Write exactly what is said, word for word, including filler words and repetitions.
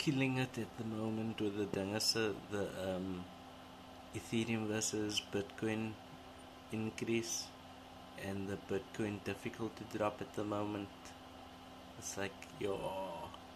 killing it at the moment with the dingers, the um, Ethereum versus Bitcoin increase and the Bitcoin difficult to drop at the moment. It's like, yo,